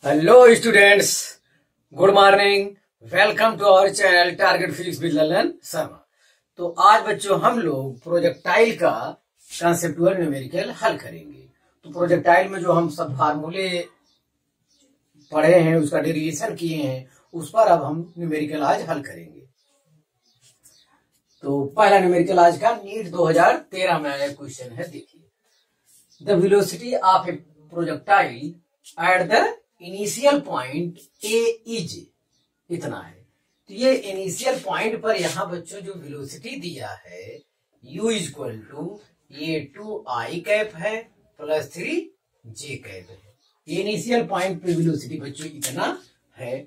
Hello students, good morning. Welcome to our channel target physics with Lalan Sharma. तो आज बच्चों हम लोग प्रोजेक्टाइल का कंसेप्चुअल न्यूमेरिकल हल करेंगे। तो प्रोजेक्टाइल में जो हम सब फार्मूले पढ़े हैं, उसका डेरिवेशन किए हैं, उस पर अब हम न्यूमेरिकल आज हल करेंगे। तो पहला न्यूमेरिकल आज का नीट 2013 में आया क्वेश्चन है। देखिए, the velocity of a projectile at the initial point A is इतना है। तो ये इनिशियल पॉइंट पर यहाँ बच्चों जो वेलोसिटी दिया है u इक्वल टू ये 2i कैप है प्लस 3j कैप है। ये इनिशियल पॉइंट पे वेलोसिटी बच्चों इतना है।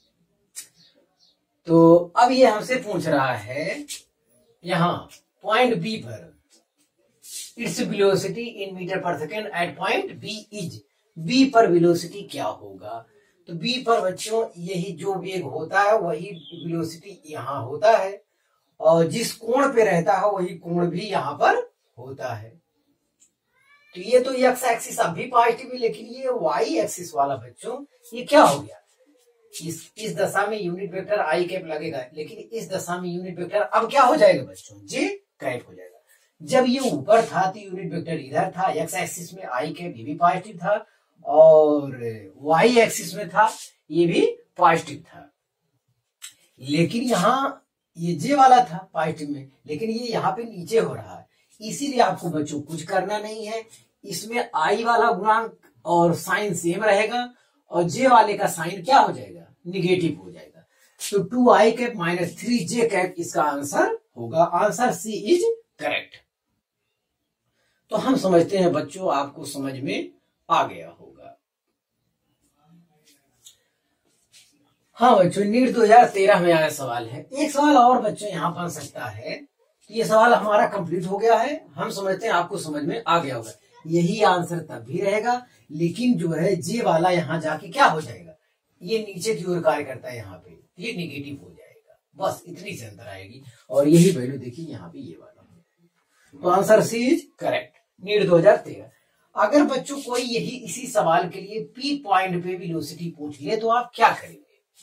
तो अब ये हमसे पूछ रहा है यहाँ पॉइंट बी पर its velocity in metre per second at point B is. B पर वेलोसिटी क्या होगा? तो बी पर बच्चों यही जो वेग होता है वही वेलोसिटी यहाँ होता है, और जिस कोण पे रहता है वही कोण भी यहाँ पर होता है। तो ये तो एक्स एक्सिस अब भी पॉजिटिव है, लेकिन ये वाई एक्सिस वाला बच्चों ये क्या हो गया? इस दशा में यूनिट वेक्टर आई कैप लगेगा, लेकिन इस दशा में यूनिट वेक्टर अब क्या हो जाएगा बच्चों? जे कैप हो जाएगा। जब ये ऊपर था तो यूनिट वेक्टर इधर था, एक्स एक्सिस में आई कैप ये भी पॉजिटिव था, और वाई एक्सिस में था ये भी पॉजिटिव था। लेकिन यहाँ ये जे वाला था पॉजिटिव में, लेकिन ये यहाँ पे नीचे हो रहा है, इसीलिए आपको बच्चों कुछ करना नहीं है। इसमें आई वाला गुणांक और साइन सेम रहेगा, और जे वाले का साइन क्या हो जाएगा? निगेटिव हो जाएगा। तो 2i cap minus 3j cap इसका आंसर होगा। Answer C is correct. तो हम समझते हैं बच्चों आपको समझ में आ गया होगा। हाँ बच्चों, नीट 2013 में आया सवाल है। एक सवाल और बच्चों यहाँ बन सकता है। ये सवाल हमारा कंप्लीट हो गया है, हम समझते हैं आपको समझ में आ गया होगा। यही आंसर तब भी रहेगा, लेकिन जो है जे वाला यहाँ जाके क्या हो जाएगा? ये नीचे की ओर कार्य करता है, यहाँ पे ये निगेटिव हो जाएगा। बस इतनी सी अंतर आएगी, और यही वैल्यू देखिए यहाँ पे ये वाला। तो answer C is correct, NEET 2013। अगर बच्चों कोई यही इसी सवाल के लिए पी पॉइंट पे वेलोसिटी पूछ ले तो आप क्या करेंगे?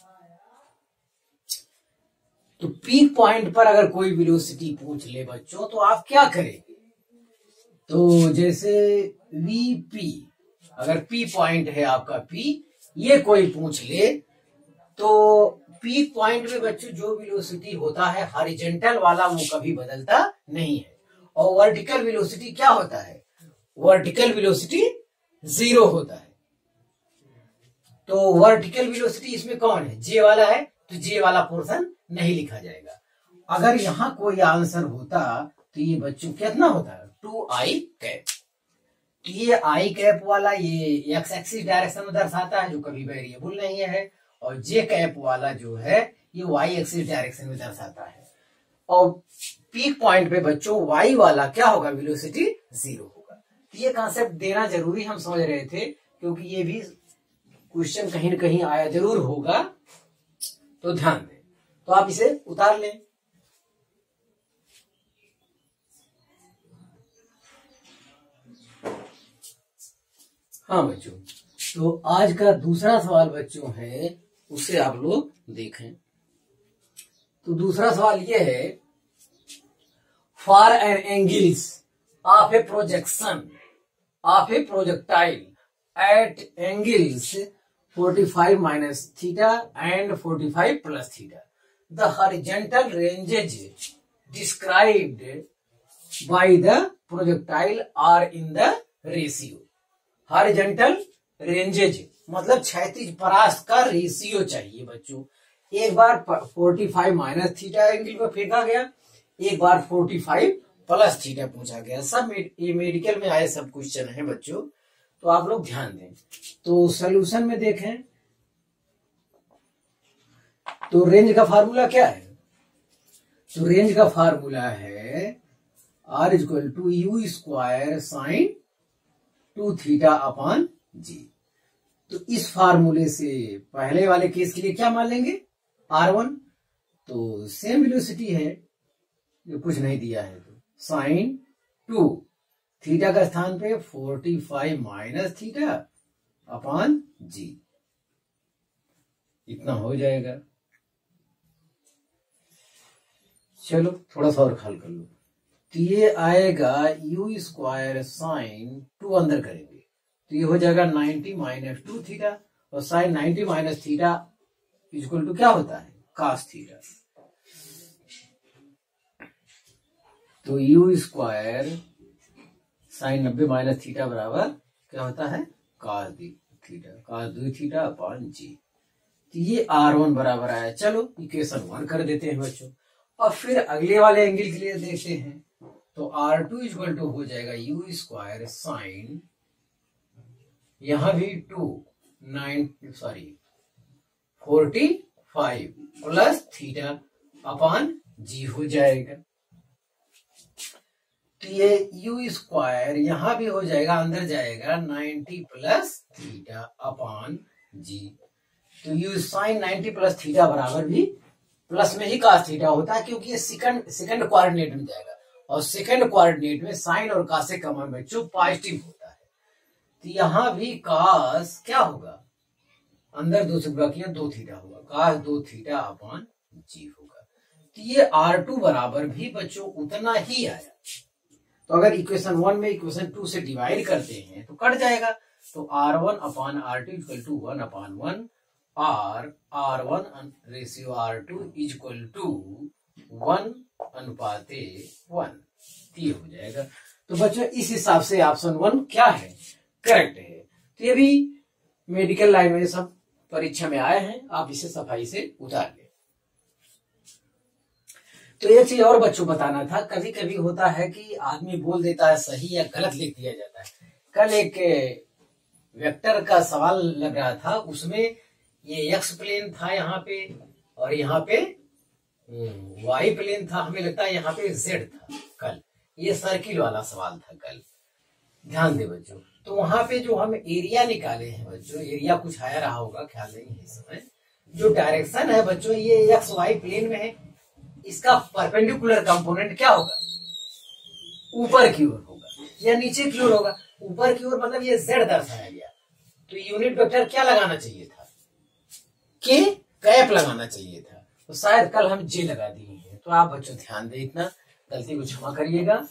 तो पी पॉइंट पर अगर कोई वेलोसिटी पूछ ले बच्चों तो आप क्या करेंगे? तो जैसे वीपी, अगर पी पॉइंट है आपका पी, ये कोई पूछ ले तो पी पॉइंट में बच्चों जो वेलोसिटी होता है हॉरिजॉन्टल वाला वो कभी बदलता नहीं है, और वर्टिकल वेलोसिटी क्या होता है? वर्टिकल वेलोसिटी 0 होता है। तो वर्टिकल वेलोसिटी इसमें कौन है? जे वाला है, तो जे वाला पोर्शन नहीं लिखा जाएगा। अगर यहाँ कोई आंसर होता तो ये बच्चों कितना होता है? 2i cap. तो ये आई कैप वाला ये एक्स एक्सिस डायरेक्शन में दर्शाता है, जो कभी वेरिएबल नहीं है, और जे कैप वाला जो है ये वाई एक्सिस डायरेक्शन में दर्शाता है। और पीक पॉइंट पे बच्चों वाई वाला क्या होगा? वेलोसिटी 0 होगा। तो ये कॉन्सेप्ट देना जरूरी हम समझ रहे थे, क्योंकि ये भी क्वेश्चन कहीं न कहीं आया जरूर होगा, तो ध्यान दें। तो आप इसे उतार लें। हाँ बच्चों, तो आज का दूसरा सवाल बच्चों है, उसे आप लोग देखें। तो दूसरा सवाल ये है, for an angles of a projection of a projectile at angles 45 minus theta and 45 plus theta. The horizontal ranges described by the projectile are in the ratio. Horizontal ranges मतलब क्षैतिज परास का रेशियो चाहिए बच्चों। एक बार 45 माइनस थीटा एंगल में फेंका गया, एक बार 45 प्लस थीटा पूछा गया। सब ये मेडिकल में आए सब क्वेश्चन है बच्चों, तो आप लोग ध्यान दें। तो सॉल्यूशन में देखें तो रेंज का फार्मूला क्या है? तो रेंज का फार्मूला है R equal to u square sine 2 theta upon g. तो इस फार्मूले से पहले वाले केस के लिए क्या मान लेंगे? R1। तो सेम वेलोसिटी है, ये कुछ नहीं दिया है, तो साइन 2 थीटा का स्थान पे 45 माइनस थीटा अपॉन जी। इतना हो जाएगा। चलो थोड़ा सा और हल कर लो। तो ये आएगा u स्क्वायर साइन 2 अंदर करेंगे तो ये हो जाएगा 90 माइनस 2 थीटा, और sine 90 minus theta equal to क्या होता है, कास थीटा। तो u square sine 90 minus theta बराबर क्या होता है, cos theta, cos 2 theta upon g. तो ये R1 बराबर आया। चलो इक्वेशन 1 कर देते हैं बच्चों। और फिर अगले वाले एंगल के लिए देखते हैं। तो R2 इक्वल टू हो जाएगा u स्क्वायर साइन, यहां भी 45 प्लस थीटा अपॉन जी हो जाएगा। तो ये u स्क्वायर यहां भी हो जाएगा, अंदर जाएगा 90 प्लस थीटा अपॉन जी। तो u साइन 90 प्लस थीटा बराबर भी प्लस में ही कास थीटा होता है, क्योंकि ये सेकंड कोऑर्डिनेट में जाएगा, और सेकंड कोऑर्डिनेट में साइन और कास से कॉमन बच्चों पॉजिटिव होता है। तो यहां भी कास क्या होगा, अंदर 2 से गुणा किया 2 थीटा होगा, कास 2 थीटा अपॉन जी होगा। तो ये R2 बराबर भी बच्चों उतना ही आया। तो अगर इक्वेशन 1 में इक्वेशन 2 से डिवाइड करते हैं तो कट जाएगा। तो R1 upon R2 equal to 1 upon 1, R1 ratio R2 equal to 1 अनुपाते 1, ये हो जाएगा। तो बच्चों इस हिसाब से ऑप्शन 1 क्या है, करेक्ट है। तो ये भी मेडिकल लाइन में सब परीक्षा में आए हैं, आप इसे सफाई से उतार ले। तो एक चीज और बच्चों बताना था, कभी कभी होता है कि आदमी बोल देता है सही या गलत लिख दिया जाता है। कल एक वेक्टर का सवाल लग रहा था, उसमें ये एक्स प्लेन था यहाँ पे, और यहाँ पे वाई प्लेन था, हमें लगता है यहाँ पे जेड था। कल ये सर्किल वाला सवाल था कल, ध्यान दे बच्चों। तो वहां पे जो हम एरिया निकाले हैं बच्चों, एरिया कुछ आया रहा होगा, ख्याल नहीं है इस समय। जो डायरेक्शन है बच्चों ये एक्स वाई प्लेन में है, इसका परपेंडिकुलर कंपोनेंट क्या होगा, ऊपर की ओर होगा या नीचे की ओर होगा। ऊपर की ओर मतलब ये z दर्शाया गया, तो यूनिट वेक्टर क्या लगाना चाहिए था, के कैप लगाना चाहिए था। तो शायद कल हम जे लगा दिए हैं। तो आप बच्चों ध्यान दें, इतना गलती को क्षमा करिएगा।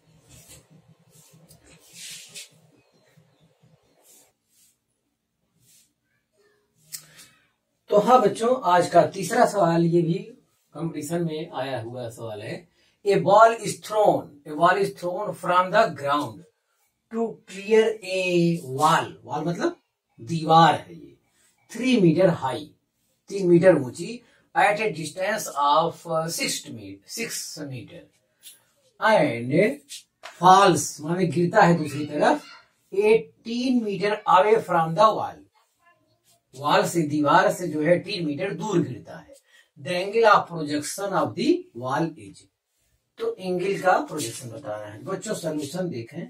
तो हाँ बच्चों, आज का तीसरा सवाल ये भी कंपटीशन में आया हुआ सवाल है। A ball is thrown from the ground to clear a wall, wall मतलब दीवार है ये, 3 मीटर हाई, 3 मीटर ऊंची, at a distance of 6 metre and falls माने गिरता है दूसरी तरफ 18 metre away from the wall, wall से, दीवार से जो है 3 मीटर दूर गिरता है। The angle of projection of the wall is, तो एंगल का प्रोजेक्शन बताना है बच्चों। सोल्यूशन देखें,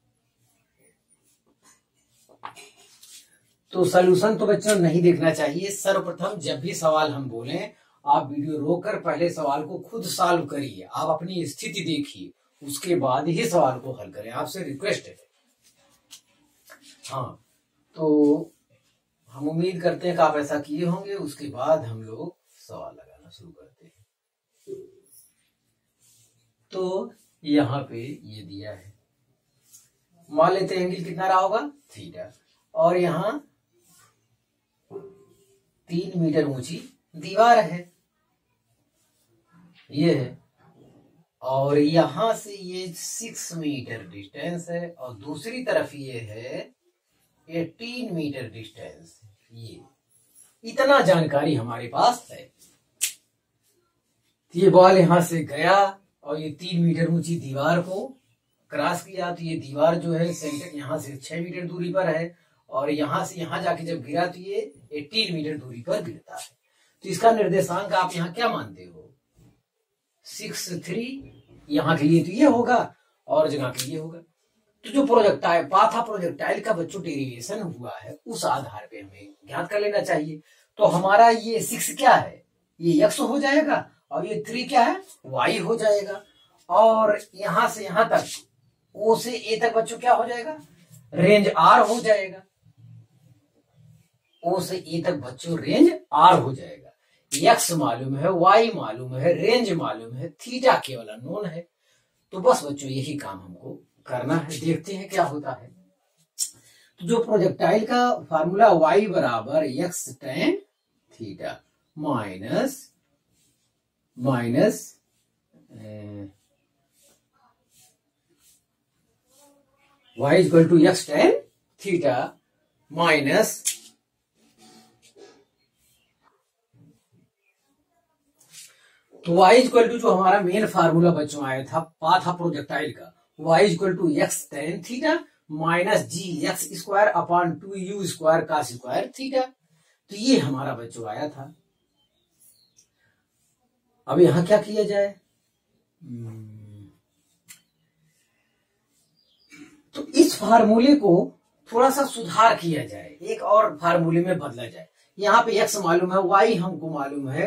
तो सोल्यूशन तो बच्चों नहीं देखना चाहिए। सर्वप्रथम जब भी सवाल हम बोलें, आप वीडियो रोककर पहले सवाल को खुद सॉल्व करिए, आप अपनी स्थिति देखिए, उसके बाद ही सवाल को हल करें, आपसे रिक्वेस्ट है। हाँ, तो हम उम्मीद करते हैं कि आप ऐसा किए होंगे। उसके बाद हम लोग सवाल लगाना शुरू करते हैं। तो यहाँ पे ये दिया है, मान लेते हैं एंगल कितना रहा होगा, थीटा, और यहाँ 3 मीटर ऊंची दीवार है, ये है, और यहां से ये 6 मीटर डिस्टेंस है, और दूसरी तरफ ये है 18 मीटर डिस्टेंस। ये इतना जानकारी हमारे पास है। ये बॉल यहां से गया और ये 3 मीटर ऊंची दीवार को क्रॉस किया, तो ये दीवार जो है सेंटर यहां से 6 मीटर दूरी पर है, और यहां से यहां जाके जब गिरा तो ये 18 मीटर दूरी पर गिरता है। तो इसका निर्देशांक आप यहाँ क्या मानते हो, 6-3, यहाँ के लिए तो ये होगा और जगह के लिए होगा। तो जो प्रोजेक्टाइल पाथा प्रोजेक्टाइल का बच्चों डेरिवेशन हुआ है, उस आधार पे हमें ज्ञात कर लेना चाहिए। तो हमारा ये 6 क्या है, ये x हो जाएगा, और ये 3 क्या है, y हो जाएगा, और यहां से यहां तक O से A तक बच्चों क्या हो जाएगा, रेंज R हो जाएगा। ओ से ए तक बच्चों रेंज आर हो जाएगा। एक्स मालूम है, वाई मालूम है, रेंज मालूम है, थीटा केवल अननोन है। तो बस बच्चों यही काम हमको करना है, देखते हैं क्या होता है। तो जो प्रोजेक्टाइल का फार्मूला y बराबर x tan theta minus y equal to x tan theta minus तो y इक्वल टू जो हमारा मेन फार्मूला बच्चों आया था पाथ ऑफ प्रोजेक्टाइल का, y equal to x tan theta minus g x square upon 2u square का square theta. तो ये हमारा बच्चों आया था। अब यहां क्या किया जाए, तो इस फार्मूले को थोड़ा सा सुधार किया जाए, एक और फार्मूले में बदला जाए। यहाँ पे x मालूम है, y हमको मालूम है,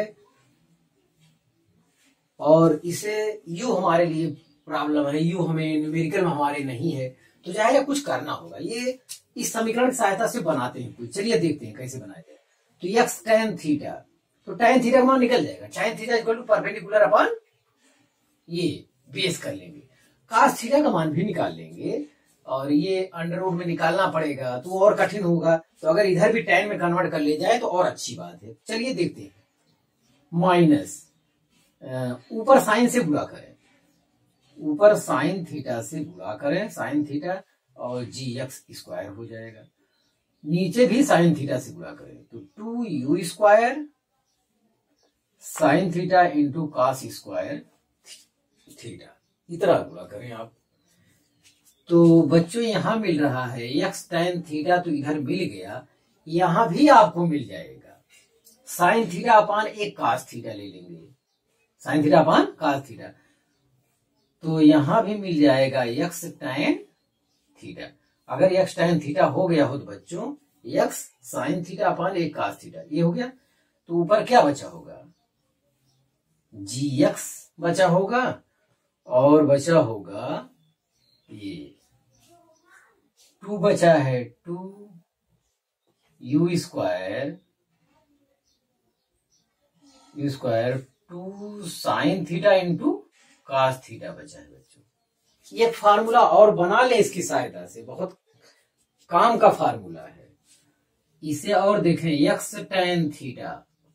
और इसे u हमारे लिए प्रॉब्लम है, u हमें न्यूमेरिकल में हमारे नहीं है, तो जाहिर है कुछ करना होगा। ये इस समीकरण की सहायता से बनाते हैं कुछ, चलिए देखते हैं कैसे बनाया जाए। तो एक्स टेन थीटा, तो टेन थीटा का मान निकल जाएगा, tan theta equal to perpendicular upon ये बेस कर लेंगे, कास थीटा का मान भी निकाल लेंगे, और ये अंडर रूट में निकालना पड़ेगा तो और कठिन होगा। तो अगर इधर भी टेन में कन्वर्ट कर ले जाए तो और अच्छी बात है। चलिए देखते हैं, माइनस ऊपर साइन से गुणा करें, ऊपर साइन थीटा से गुणा करें, साइन थीटा और जी एक्स स्क्वायर हो जाएगा, नीचे भी साइन थीटा से गुणा करें तो 2u square sine theta into cos square theta, इतना गुणा करें आप। तो बच्चों यहां मिल रहा है एक्स टेन थीटा, तो इधर मिल गया, यहां भी आपको मिल जाएगा साइन थीटा अपान एक कॉस थीटा ले लेंगे, sine theta upon cos theta, तो यहां भी मिल जाएगा एक्स टेन थीटा। अगर एक्स टेन थीटा हो गया हो तो बच्चों एक्स साइन थीटा अपान एक कॉस थीटा, ये हो गया। तो ऊपर क्या बचा होगा, जी एक्स बचा होगा, और बचा होगा ये 2 बचा है, 2u square 2 sine theta into cos theta बचा है बच्चों। ये फार्मूला और बना ले इसकी सहायता से, बहुत काम का फार्मूला है। इसे और देखें, एक्स टेन थीटा,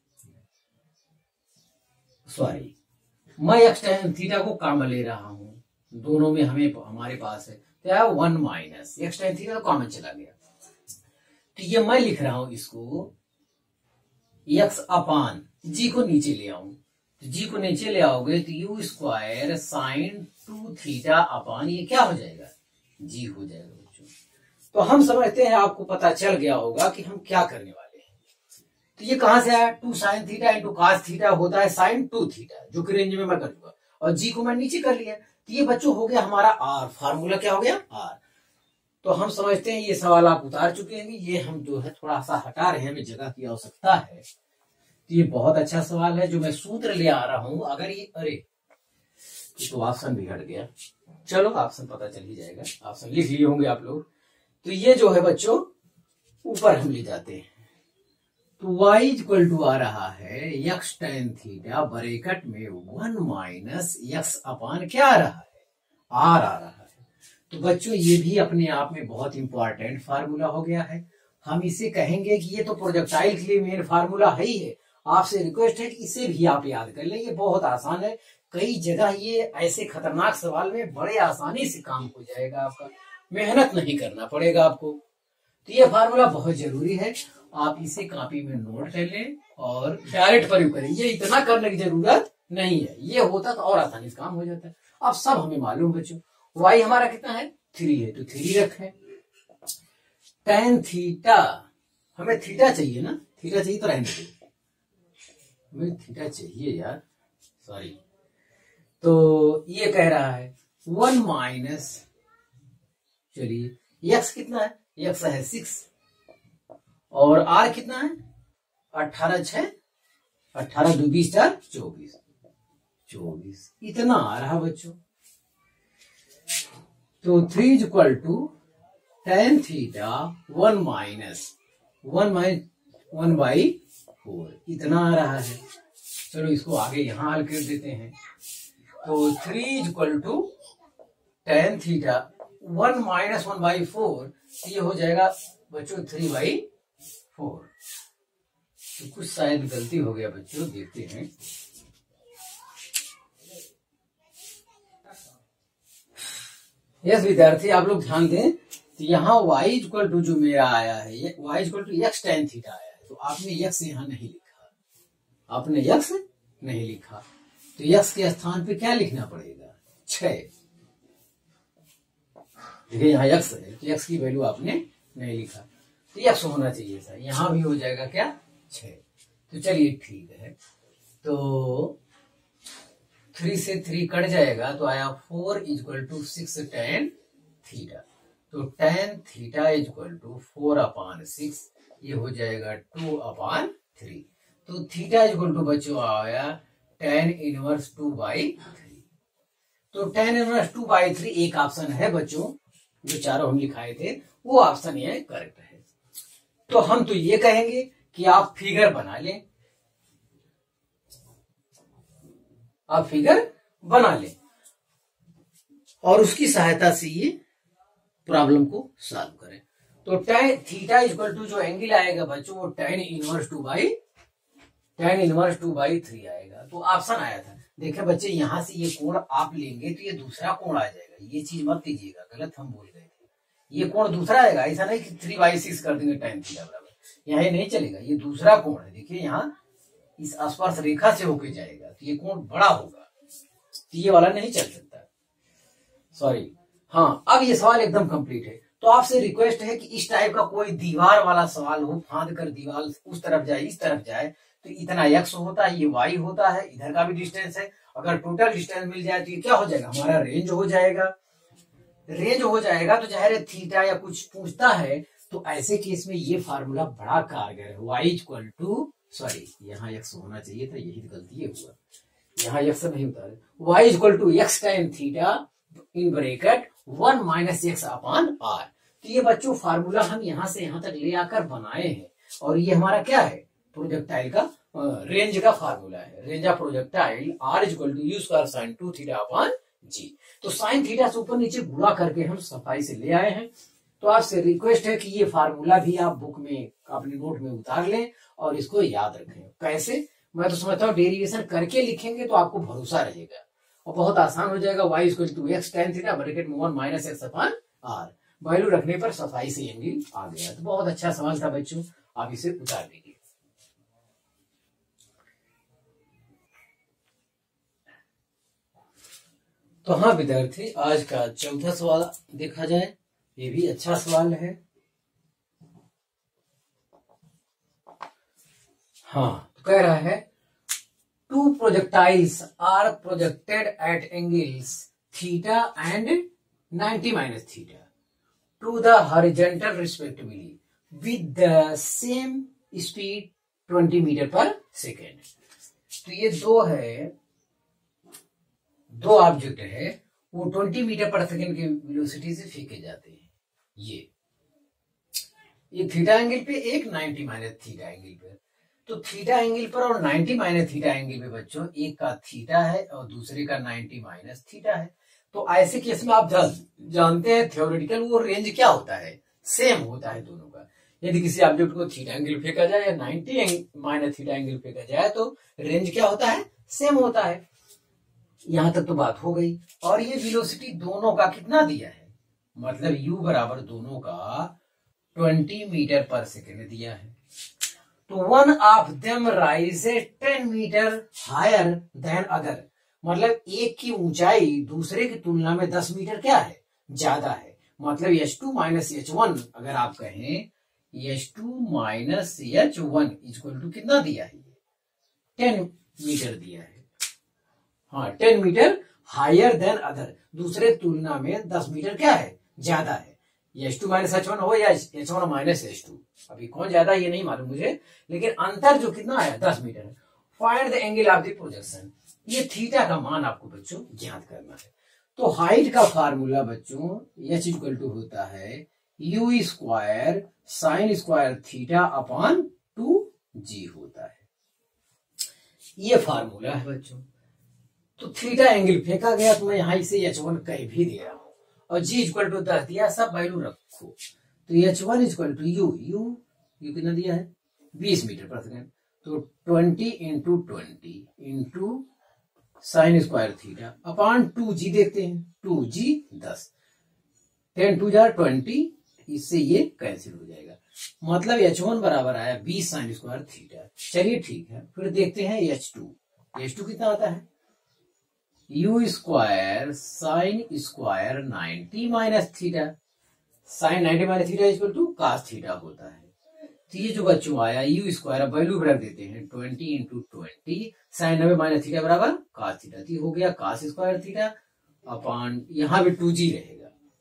सॉरी मैं एक्स टेन थीटा को कॉमन ले रहा हूं, दोनों में हमारे पास है, तो 1 minus x tan theta common चला गया, तो ये मैं लिख रहा हूं इसको एक्स अपान जी को नीचे ले आऊं, तो जी को नीचे ले आओगे तो u square sine 2 theta upon ये क्या हो जाएगा, जी हो जाएगा बच्चों। तो हम समझते हैं आपको पता चल गया होगा कि हम क्या करने वाले हैं। तो ये कहां से आया, 2 sine theta into cos theta होता है साइन 2 थीटा, जो कि रेंज में मैं कर दूंगा, और जी को मैं नीचे कर लिया, तो ये बच्चों हो गया हमारा आर, फार्मूला क्या हो गया आर। तो हम समझते हैं ये सवाल आप उतार चुके हैं, ये हम जो है थोड़ा सा हटा रहे हैं, हमें जगह की आवश्यकता है। तो ये बहुत अच्छा सवाल है जो मैं सूत्र ले आ रहा हूं, अगर ये अरे तो ऑप्शन भी हट गया, चलो ऑप्शन पता चल ही जाएगा, ऑप्शन लिख लिए होंगे आप लोग। तो ये जो है बच्चों ऊपर हम ले जाते हैं, तो y इक्वल टू आ रहा है एक्स टेन थीटा ब्रैकेट में 1 माइनस एक्स अपान क्या आ रहा है, आर आ रहा है। तो बच्चों ये भी अपने आप में बहुत इंपॉर्टेंट फार्मूला हो गया है। हम इसे कहेंगे कि ये तो प्रोजेक्टाइल के लिए मेन फार्मूला है ही है, आपसे रिक्वेस्ट है कि इसे भी आप याद कर लें, ये बहुत आसान है। कई जगह ये ऐसे खतरनाक सवाल में बड़े आसानी से काम हो जाएगा, आपका मेहनत नहीं करना पड़ेगा आपको। तो ये फार्मूला बहुत जरूरी है, आप इसे कॉपी में नोट कर लें और डायरेक्ट प्रयोग करें, ये इतना करने की जरूरत नहीं है, ये होता तो और आसानी से काम हो जाता है। अब सब हमें मालूम बच्चों, y हमारा कितना है 3 है, तो 3 रखें, टेन थीटा, हमें थीटा चाहिए ना, थीटा चाहिए तो रहने दो, हमें थीटा चाहिए यार, सॉरी। तो ये कह रहा है 1 माइनस, चलिए x कितना है, x है 6, और r कितना है 18 6 18 2 20 4 24, इतना आ रहा बच्चों। तो 3 is equal to tan theta 1 minus 1/4 इतना आ रहा है। चलो इसको आगे यहां हल कर देते हैं। तो 3 = tan थीटा 1 - 1/4 ये हो जाएगा बच्चों 3/4। तो कुछ शायद गलती हो गया बच्चों, देखते हैं। यस विद्यार्थी आप लोग ध्यान दें, तो यहाँ y = जो मेरा आया है ये y = x tan थीटा आया है। तो आपने x यहाँ नहीं लिखा, आपने x नहीं लिखा, तो x के स्थान पे क्या लिखना पड़ेगा? 6। देखिए यहाँ x है, तो x की वैल्यू आपने नहीं लिखा, तो x होना चाहिए था। यहां भी हो जाएगा क्या? 6। तो चलिए ठीक है। तो 3 से 3 कट जाएगा, तो आया 4 = 6 tan थीटा। तो tan थीटा = 4/6, ये हो जाएगा 2/3। तो थीटा = बच्चों आया tan 1 2/3। तो tan 1 2/3 एक ऑप्शन है बच्चों, जो चारों हम लिखाए थे वो ऑप्शन ये करेक्ट है। तो हम तो ये कहेंगे कि आप फिगर बना लें, आप फिगर बना लें और उसकी सहायता से ये प्रॉब्लम को सॉल्व करें। तो tan थीटा = जो एंगल आएगा बच्चों वो tan 1 2/3 आएगा। तो ऑप्शन आया था। देखिए बच्चे यहां से ये कोण आप लेंगे तो ये दूसरा कोण आ जाएगा, ये चीज मत कीजिएगा, गलत हम बोल गए थे। ये कोण दूसरा आएगा, ऐसा नहीं कि 3/6 कर देंगे tan थीटा बराबर, यहाँ ये नहीं चलेगा, ये दूसरा कोण है। देखिए यहाँ इस स्पर्श रेखा से होके जाएगा, तो ये कोण बड़ा होगा, तो ये वाला नहीं चल सकता, सॉरी। हाँ, अब ये सवाल एकदम कंप्लीट है। तो आपसे रिक्वेस्ट है कि इस टाइप का कोई दीवार वाला सवाल हो, फांद कर दीवार उस तरफ जाए इस तरफ जाए, तो इतना x होता है, ये y होता है, इधर का भी डिस्टेंस है। अगर टोटल डिस्टेंस मिल जाए तो ये क्या हो जाएगा? हमारा रेंज हो जाएगा। रेंज हो जाएगा तो चाहे थीटा या कुछ पूछता है, तो ऐसे केस में ये फार्मूला बड़ा कारगर है। y सॉरी यहाँ x होना चाहिए था, यही गलती हुआ, यहाँ x नहीं उतारे। y = x tan theta in bracket 1 - x/r। तो ये बच्चों फार्मूला हम यहाँ से यहाँ तक ले आकर बनाए हैं, और ये हमारा क्या है? प्रोजेक्टाइल का रेंज का फार्मूला है। Range of projectile r = u² sin 2θ/g। तो साइन थीटा से ऊपर नीचे गुणा करके हम सफाई से ले आए हैं। तो आपसे रिक्वेस्ट है कि ये फार्मूला भी आप बुक में अपने नोट में उतार लें और इसको याद रखें। कैसे? मैं तो समझता हूँ डेरिवेशन करके लिखेंगे तो आपको भरोसा रहेगा और बहुत आसान हो जाएगा। y = x tan theta bracket में 1 - x/r, वैल्यू रखने पर सफाई से एंगल आ गया। तो बहुत अच्छा सवाल था बच्चों, आप इसे उतार दीजिए। तो हाँ विद्यार्थी, आज का चौथा सवाल देखा जाए, ये भी अच्छा सवाल है। हाँ, तो कह रहा है 2 projectiles are projected at angles theta and 90 - theta to the horizontal respectively with the same speed 20 मीटर/सेकेंड। तो ये दो ऑब्जेक्ट है, वो 20 मीटर/सेकेंड की वेलोसिटी से फेंके जाते हैं। ये थीटा एंगल पे, एक 90 - थीटा एंगल पे। तो थीटा एंगल पर और 90 - थीटा एंगल पे बच्चों, एक का थीटा है और दूसरे का 90 - थीटा है। तो ऐसे केस में आप जानते हैं थ्योरेटिकल वो रेंज क्या होता है? सेम होता है दोनों का। यदि किसी ऑब्जेक्ट को थीटा एंगल फेंका जाए या 90 - थीटा एंगल फेंका जाए तो रेंज क्या होता है? सेम होता है। यहां तक तो बात हो गई। और ये वेलोसिटी दोनों का कितना दिया है? मतलब u बराबर दोनों का 20 मीटर/सेकेंड दिया है। तो one of them rises 10 metre higher than other, मतलब एक की ऊंचाई दूसरे की तुलना में 10 मीटर क्या है? ज्यादा है। मतलब h2 - h1 अगर आप कहें, h2 - h1 = कितना दिया है? 10 मीटर दिया है। हाँ, 10 मीटर हायर देन अदर, दूसरे तुलना में 10 मीटर क्या है? ज्यादा है। h2 - h1 हो या h1 - h2, अभी कौन ज्यादा ये नहीं मालूम मुझे, लेकिन अंतर जो कितना आया? 10 मीटर है। Find the angle of the projection, ये थीटा का मान आपको बच्चों ज्ञात करना है। तो हाइट का फार्मूला बच्चों h = होता है u² sin² थीटा/2 जी होता है। ये फार्मूला है बच्चों। तो थीटा एंगल फेंका गया तो मैं यहां इसे H1 कह भी दे रहा हूं और G इक्वल टू 10 दिया, सब वैल्यू रखो। तो H1 इक्वल टू यू कितना दिया है 20 मीटर पर सेकेंड, तो 20 into 20 into sine square theta upon 2G देखते हैं, 2G 10, 10 2 जार 20, इससे ये कैंसिल हो जाएगा, मतलब H1 बराबर आया 20 साइन स्क्वायर थीटा। चलिए ठीक है, फिर देखते हैं H2 कितना आता है, u square sine square 90 minus theta, sine 90 minus theta equal to cos theta होता है। तो ये जो बच्चों आया यू स्क्वायर, वैल्यू रख देते हैं 20 इंटू 20 साइन 90 माइनस थीटा बराबर कास थीटा, तो हो गया कास स्क्वायर थीटा अपॉन यहां भी 2G रहेगा,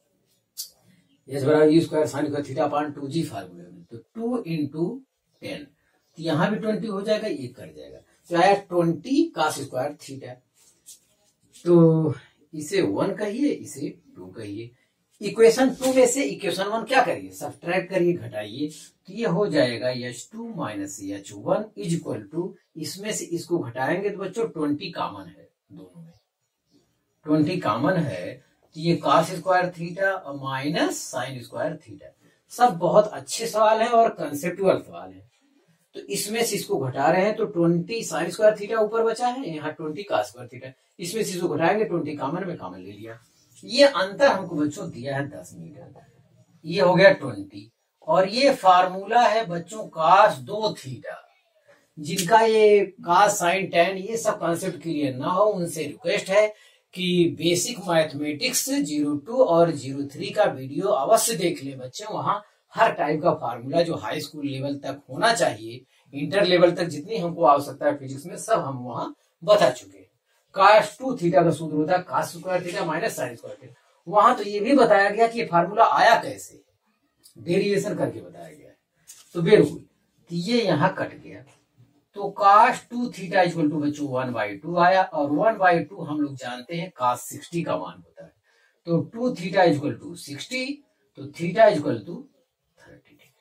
यस बराबर u square sine square theta upon 2G फार्मूले में, तो 2 इंटू 10, तो यहां भी 20 हो जाएगा, ये कट जाएगा, तो आया 20 कास स्क्वायर थीटा। तो इसे 1 कहिए, इसे 2 कहिए। इक्वेशन 2 में से इक्वेशन 1 क्या करिए, सब्ट्रैक्ट करिए, घटाइए, तो ये हो जाएगा H2 minus H1 is equal to, इसमें से इसको घटाएंगे तो बच्चों 20 कॉमन है, दोनों में 20 कॉमन है, तो ये cos square theta minus sine square theta. सब बहुत अच्छे सवाल है और कंसेप्चुअल सवाल है। तो इसमें से इसको घटा रहे हैं तो 20 साइन स्क्वायर थीटा ऊपर बचा है, यहाँ 20 cos स्क्वायर थीटा, इसमें से इसको घटाएंगे 20 कॉमन में कॉमन ले लिया। ये अंतर हमको बच्चों दिया है 10 मीटर, ये हो गया 20, और ये फार्मूला है बच्चों cos 2 थीटा। जिनका ये cos साइन tan ये सब कॉन्सेप्ट क्लियर ना हो उनसे रिक्वेस्ट है कि बेसिक मैथमेटिक्स 02 और 03 का वीडियो अवश्य देख ले बच्चे, वहां हर टाइप का फार्मूला जो हाई स्कूल लेवल तक होना चाहिए, इंटर लेवल तक जितनी हमको आवश्यकता है फिजिक्स में, सब हम वहां बता चुके हैं। cos 2 थीटा का सूत्र होता है cos square theta minus sine square theta, वहां तो ये भी बताया गया कि ये फार्मूला आया कैसे, डेरिवेशन करके बताया गया है। तो बिल्कुल, तो ये यहाँ कट गया, तो cos 2 थीटा इक्वल टू बच्चों 1/2 आया, और 1/2 हम लोग जानते हैं cos 60 का मान होता है, तो 2 थीटा इक्वल टू 60, तो थीटा इक्वल टू 30 डिग्री।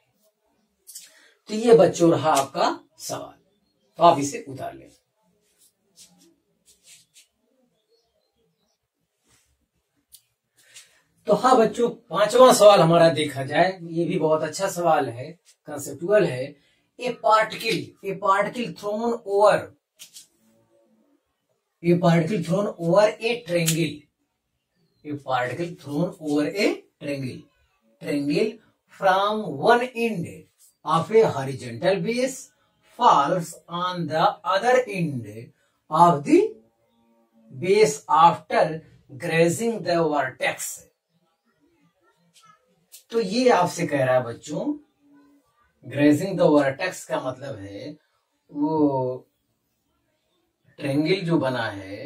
तो ये बच्चों रहा आपका सवाल, तो आप इसे उतार लें। तो हाँ बच्चों, 5वां सवाल हमारा देखा जाए, ये भी बहुत अच्छा सवाल है, कंसेप्चुअल है। A particle thrown over a triangle, triangle from one end of a horizontal base falls on the other end of the base after grazing the vertex। तो ये आपसे कह रहा है बच्चों, ग्रेजिंग द वर्टेक्स का मतलब है वो ट्रायंगल जो बना है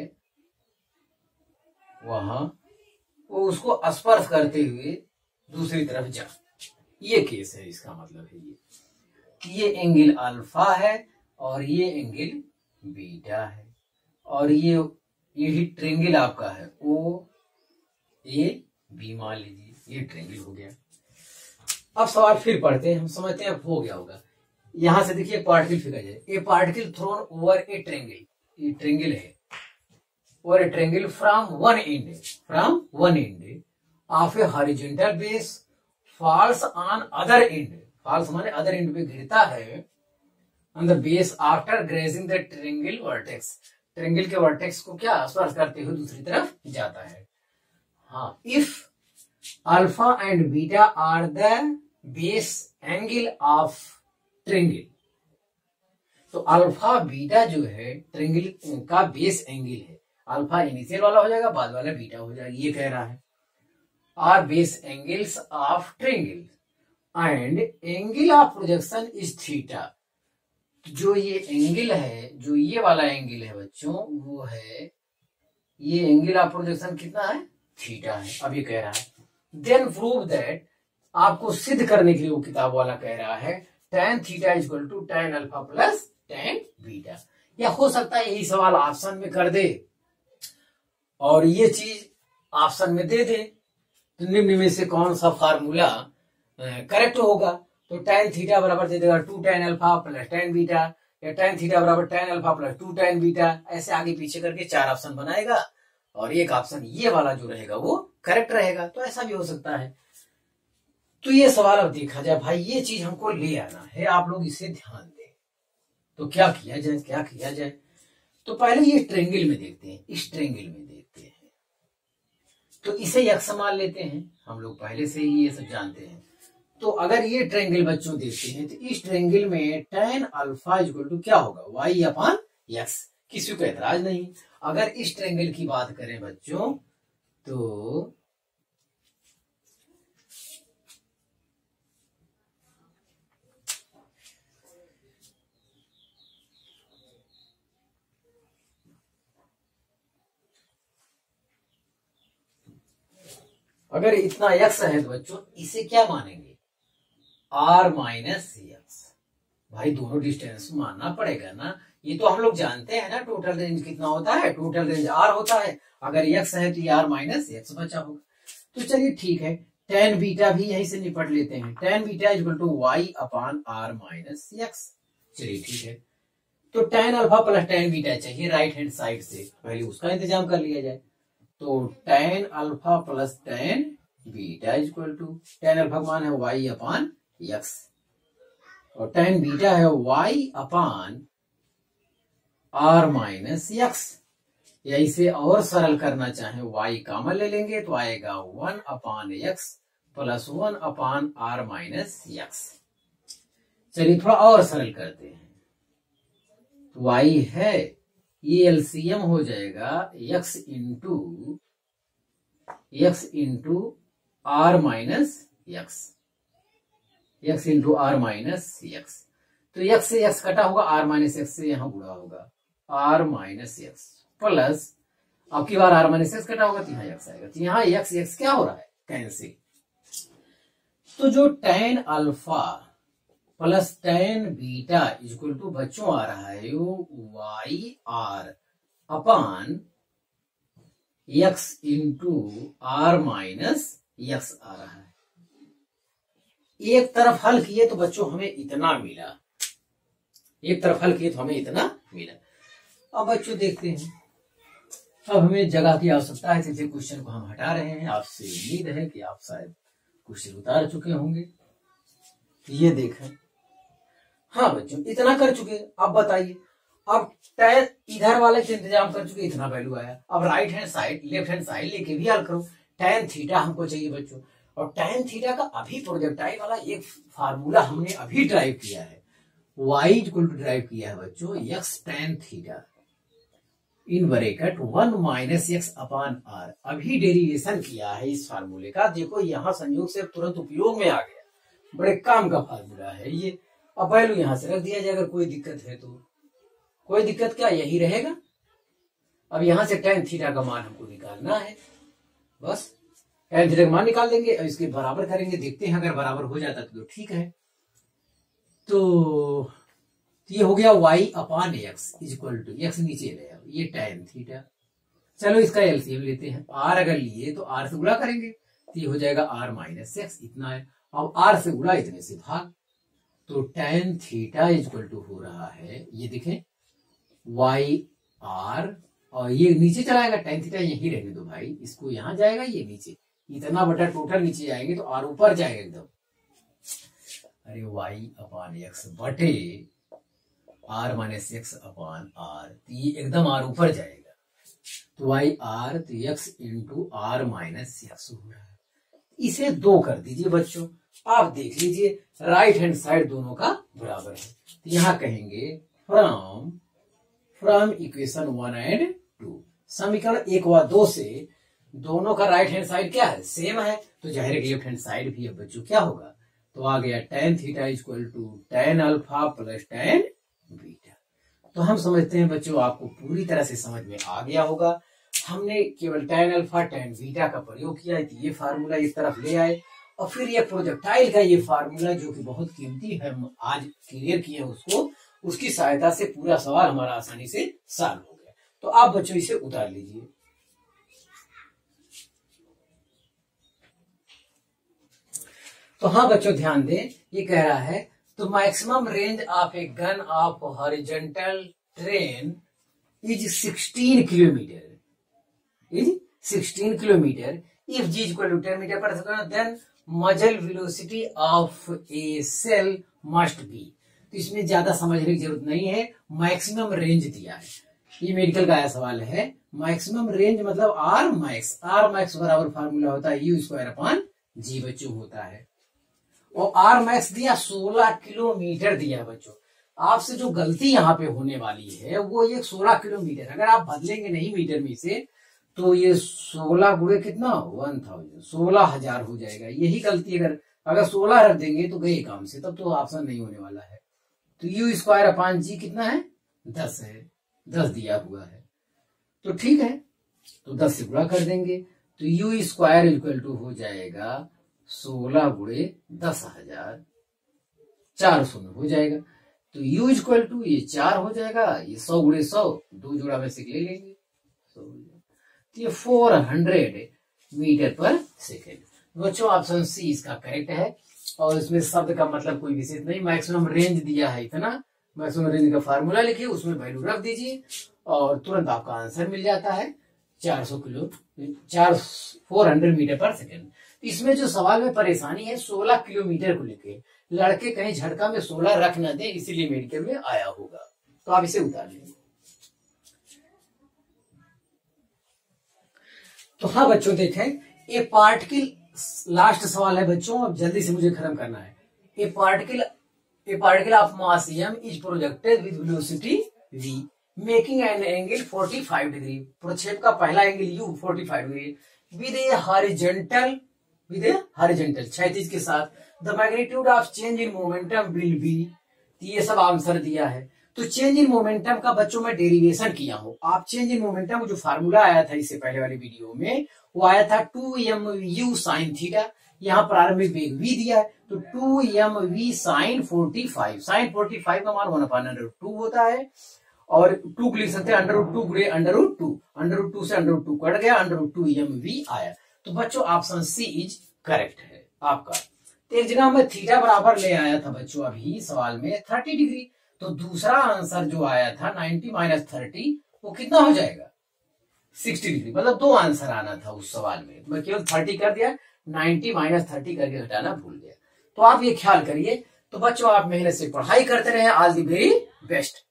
वहां, वो उसको स्पर्श करते हुए दूसरी तरफ जा, ये केस है। इसका मतलब है ये कि ये एंगल अल्फा है और ये एंगल बीटा है, और यही ट्रायंगल आपका है ओ ए बी, मान लीजिए ये ट्रायंगल हो गया। अब सवाल फिर पढ़ते हैं, हम समझते हैं अब हो गया होगा। यहां से देखिए पार्टिकल फेंका जाए, a particle thrown over a triangle, ये ट्रायंगल है, और a triangle from one end of a horizontal base falls on other end, falls माने अदर एंड पे गिरता है, on the base after grazing the triangle vertex, triangle के vertex को क्या स्पर्श करते हुए दूसरी तरफ जाता है। हाँ, if alpha and beta are the base angle of triangle, तो अल्फा बीटा जो है ट्रायंगल का बेस एंगल है, अल्फा इनिशियल वाला हो जाएगा, बाद वाला बीटा हो जाएगा, ये कह रहा है। Are base angles of triangle and angle of projection is theta, जो ये एंगल है, जो ये वाला एंगल है बच्चों, वो है ये एंगल ऑफ प्रोजेक्शन कितना है, थीटा है। अब ये कह रहा है देन प्रूव दैट, आपको सिद्ध करने के लिए वो किताब वाला कह रहा है tan theta equal to tan alpha plus tan beta, या हो सकता है यही सवाल ऑप्शन में कर दे और ये चीज ऑप्शन में दे दे, तो निम्न में से कौन सा फार्मूला करेक्ट होगा। तो tan थीटा बराबर दे देगा 2 tan alpha plus tan beta, या tan थीटा बराबर tan alpha plus 2 tan beta, ऐसे आगे पीछे करके 4 ऑप्शन बनाएगा और एक ऑप्शन ये वाला जो रहेगा वो करेक्ट रहेगा। तो ऐसा भी हो सकता है। तो ये सवाल अब देखा जाए भाई, ये चीज हमको ले आना है, आप लोग इसे ध्यान दें। तो क्या किया जाए, क्या किया जाए? तो पहले ये ट्रेंगल में देखते हैं, इस ट्रेंगल में देखते हैं। तो इसे यक्स मान लेते हैं, हम लोग पहले से ही ये सब जानते हैं। तो अगर ये ट्रेंगल बच्चों देखते हैं तो इस ट्रेंगल में tan अल्फा इक्वल टू क्या होगा, y अपॉन x। किसी को एतराज नहीं। अगर इस ट्रेंगल की बात करें बच्चों तो अगर इतना x है तो बच्चों इसे क्या मानेंगे, r माइनस एक्स। भाई दोनों डिस्टेंस मानना पड़ेगा ना, ये तो हम लोग जानते हैं ना टोटल रेंज कितना होता है, टोटल रेंज r होता है। अगर x है तो ये r माइनस एक्स बचा होगा। तो चलिए ठीक है, tan बीटा भी यहीं से निपट लेते हैं। tan beta equal to y upon r minus x. चलिए ठीक है, तो tan alpha plus tan beta चाहिए राइट हैंड साइड से, पहले उसका इंतजाम कर लिया जाए। तो tan alpha plus tan beta equal to, tan alpha का मान है y अपॉन एक्स और tan बीटा है y upon r minus x. या इसे और सरल करना चाहे y कॉमन ले लेंगे तो आएगा 1 upon x plus 1 upon r minus x. चलिए थोड़ा और सरल करते हैं। तो y है, ये एलसीएम हो जाएगा x into r minus x, x into R minus x. तो x से x कटा होगा, r माइनस एक्स से यहां गुणा होगा, r माइनस एक्स प्लस, अब की बार r माइनस एक्स कटा होगा तो यहाँ x आएगा। तो यहाँ x क्या हो रहा है, कैंसिल। तो जो tan alpha plus tan beta equal to बच्चों आ रहा है वो y r upon x into r minus x आ रहा है। एक तरफ हल किए तो बच्चों हमें इतना मिला, एक तरफ हल किए तो हमें इतना मिला। अब बच्चों देखते हैं, अब हमें जगह की आवश्यकता है, इसलिए क्वेश्चन को हम हटा रहे हैं। आपसे उम्मीद है कि आप शायद क्वेश्चन उतार चुके होंगे। ये देखें, हाँ बच्चों इतना कर चुके। अब बताइए, अब tan इधर वाले से इंतजाम कर चुके, इतना वैल्यू आया। अब right hand side left hand side लेके भी हल करो। tan थीटा हमको चाहिए बच्चों, और tan थीटा का अभी प्रोजेक्टाइल वाला एक फार्मूला हमने अभी ड्राइव किया है, y इक्वल टू ड्राइव किया है बच्चों x tan theta in bracket 1 minus x upon r। अभी डेरिवेशन किया है इस फार्मूले का, देखो यहां संयोग से तुरंत उपयोग में आ गया, बड़े काम का फार्मूला है ये। अब वैल्यू यहां से रख दिया जाए, अगर कोई दिक्कत है तो। कोई दिक्कत क्या, यही रहेगा। अब यहां से tan थीटा का मान हमको निकालना है, बस tan थीटा का मान निकाल देंगे और इसके बराबर करेंगे, देखते हैं अगर बराबर हो जाता तो ठीक है। तो ये हो गया y upon x equal to, x नीचे ले आओ, ये tan थीटा। चलो इसका एलसीएम लेते हैं, r अगर लिए तो r से गुणा करेंगे तो ये हो जाएगा r माइनस एक्स, इतना है। अब r से गुणा इतने से भाग, तो tan थीटा इक्वल टू हो रहा है, ये देखें y r, और ये नीचे चलाएगा, tan थीटा यही रहने दो भाई, इसको यहां जाएगा, ये नीचे, इतना बटा टोटल नीचे जाएंगे तो r ऊपर जाएगा एकदम। अरे y अपॉन एक्स बटे r minus x upon r, तो ये एकदम r ऊपर जाएगा। तो y r तो x into r minus x हो रहा है। इसे 2 कर दीजिए बच्चों, आप देख लीजिए राइट हैंड साइड दोनों का बराबर है। तो यहां कहेंगे फ्रॉम इक्वेशन 1 एंड 2, समीकरण 1 व 2 से दोनों का राइट हैंड साइड क्या है, सेम है, तो जाहिर है लेफ्ट हैंड साइड भी है बच्चों क्या होगा। तो आ गया tan theta equal to tan alpha plus tan beta. तो हम समझते हैं बच्चों आपको पूरी तरह से समझ में आ गया होगा। हमने केवल tan अल्फा tan बीटा का प्रयोग किया है, तो ये फार्मूला इस तरफ ले आए, और फिर ये प्रोजेक्टाइल का ये फार्मूला जो कि बहुत कीमती है, हम आज क्लियर किए उसको, उसकी सहायता से पूरा सवाल हमारा आसानी से सॉल्व हो गया। तो आप बच्चों इसे उतार लीजिए। तो तो हाँ बच्चों ध्यान दें, ये कह रहा है तो maximum range of a gun of horizontal train is 16 kilometre, is 16 kilometre if g equal to 10 metre per second, then muzzle velocity of a shell must be. तो इसमें ज्यादा समझने की जरूरत नहीं है, मैक्सिमम रेंज दिया है, ये मेडिकल का आया सवाल है। मैक्सिमम रेंज मतलब आर मैक्स, आर मैक्स बराबर फार्मूला होता है यू स्क्वायर अपॉन जी बच्चों होता है। और आर मैक्स दिया 16 किलोमीटर दिया बच्चों। आपसे जो गलती यहाँ पे होने वाली है वो ये 16 किलोमीटर, अगर आप बदलेंगे नहीं मीटर में से तो ये 16 गुणे कितना 1000, 16,000 हो जाएगा। यही गलती अगर 16 रख देंगे तो गए काम से, तब तो ऑप्शन नहीं होने वाला है। तो यू स्क्वायर अपॉन जी कितना है 10 है, 10 दिया हुआ है तो ठीक है, तो 10 से गुणा कर देंगे तो यू स्क्वायर इक्वल टू हो जाएगा 16 गुणे 10,000, 400 हो जाएगा। तो u इक्वल टू ये 4 हो जाएगा, ये 100 गुणे 100 दो जोड़ा में से ले लेंगे, तो ये 400 मीटर पर सेकेंड। बच्चों ऑप्शन सी इसका करेक्ट है। और इसमें शब्द का मतलब कोई विशेष नहीं, मैक्सिमम रेंज दिया है इतना, मैक्सिमम रेंज का फार्मूला लिखिए, उसमें वैल्यू रख दीजिए और तुरंत आपका आंसर मिल जाता है 400 मीटर पर सेकेंड। इसमें जो सवाल में परेशानी है 16 किलोमीटर को लेके, लड़के कहीं झटका में 16 रख न दे, इसीलिए मेडिकल में आया होगा, तो आप इसे उतार लेंगे। तो हाँ बच्चों देखें, ए पार्टिकल, लास्ट सवाल है बच्चों, अब जल्दी से मुझे खत्म करना है। A particle of mass m is projected with velocity v making an angle 45 degree. प्रक्षेप का पहला angle u 45 degree with a horizontal क्षैतिज के साथ, the magnitude of change in momentum will be. ये सब आंसर दिया है। तो चेंज इन मोमेंटम का बच्चों में डेरिवेशन किया हो आप। चेंज इन मोमेंटम जो फार्मूला आया था इससे पहले वाली वीडियो में, वो आया था 2mv साइन थीटा, यहाँ प्रारंभिक वेग v दिया है तो 2mv साइन 45, साइन 45 का मान 1/√2 होता है, और 2 को लिख सकते हैं √2 गुणे √2 से √2 कट गया, √2mv आया। तो बच्चों ऑप्शन सी इज करेक्ट है आपका। तो एक जगह में थीटा बराबर ले आया था बच्चों अभी सवाल में 30 डिग्री, तो दूसरा आंसर जो आया था 90 - 30 वो कितना हो जाएगा 60 डिग्री, मतलब 2 आंसर आना था उस सवाल में, मैं केवल 30 कर दिया, 90 - 30 करके घटाना भूल गया। तो आप ये ख्याल करिए। तो बच्चों आप मेहनत से पढ़ाई करते रहे, ऑल द वेरी बेस्ट।